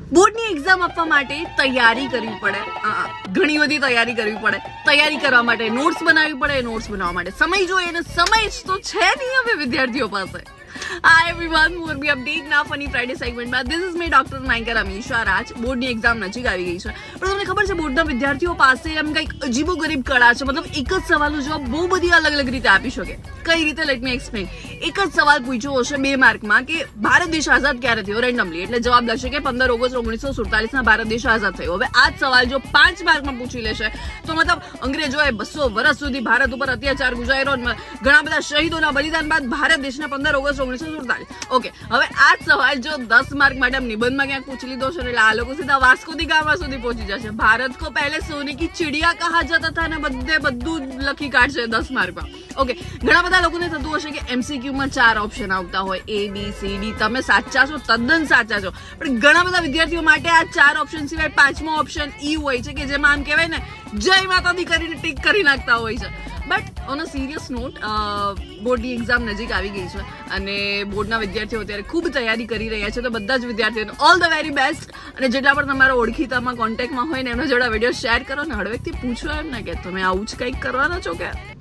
બોર્ડની એક્ઝામ આપવા માટે તૈયારી કરવી પડે, ઘણી બધી તૈયારી કરવી પડે. તૈયારી કરવા માટે નોટ્સ બનાવવી પડે, નોટ્સ બનાવવા માટે સમય જોઈએ, અને સમય જ તો છે નહીં હવે વિદ્યાર્થીઓ પાસે. Hi everyone, Morbi update ના ફની ફ્રાઈડે સેગમેન્ટમાં. This is me doctor Nayakar Amisha Raj. બોર્ડની એક્ઝામ નજીક આવી ગઈ છે, પણ તમને ખબર છે બોર્ડના વિદ્યાર્થીઓ પાસે એમ કંઈક અજીબો ગરીબ કળા છે. મતલબ એક જ સવાલનો જવાબ બહુ બધી અલગ અલગ રીતે આપી શકે. કઈ રીતે? Let me explain. એક જ સવાલ પૂછ્યો હશે 2 માર્કમાં કે ભારત દેશ આઝાદ ક્યારે થયો, રેન્ડમલી. એટલે જવાબ લખશે કે 15 ઓગસ્ટ 1947 ભારત દેશ આઝાદ થયો. હવે આ જ સવાલ જો 5 માર્કમાં પૂછી લેશે તો મતલબ અંગ્રેજોએ 200 વર્ષ સુધી ભારત ઉપર અત્યાચાર ગુજાર્યો, ઘણા બધા શહીદોના બલિદાન બાદ ભારત દેશના 15 ઓગસ્ટ 1947. ઓકે, હવે આ જ સવાલ જો 10 માર્ક માટે નિબંધમાં ક્યાંક પૂછી લીધો છે એટલે આ લોકો સીધા વાસ્કો દી ગામા સુધી પહોંચી જશે. ભારત કો પહેલે સોને કી ચિડિયા કહા જતા હતા ને બધું લખી કાઢશે 10 માર્કમાં. ઓકે, ઘણા બધા લોકોને થતું હશે કે એમસીક્યુમાં 4 ઓપ્શન આવતા હોય, A B C D. તમે સાચા છો, તદ્દન સાચા છો, પણ ઘણા બધા વિદ્યાર્થીઓ માટે આ 4 ઓપ્શન સિવાય 5મો ઓપ્શન E હોય છે કે જેમાં આમ કહેવાય ને જય માતાજી કરીને ટીક કરી નાખતા હોય છે. But on a serious note, બોર્ડની એક્ઝામ નજીક આવી ગઈ છે અને બોર્ડના વિદ્યાર્થીઓ અત્યારે ખૂબ તૈયારી કરી રહ્યા છે. તો બધા જ વિદ્યાર્થીઓને ઓલ ધ વેરી બેસ્ટ. અને જેટલા પણ તમારા ઓળખીતામાં કોન્ટેક્ટમાં હોય ને એમના જોડે વિડીયો શેર કરો ને હળવેકથી પૂછો એમ ને કે તમે આવું જ કંઈક કરવાના છો કે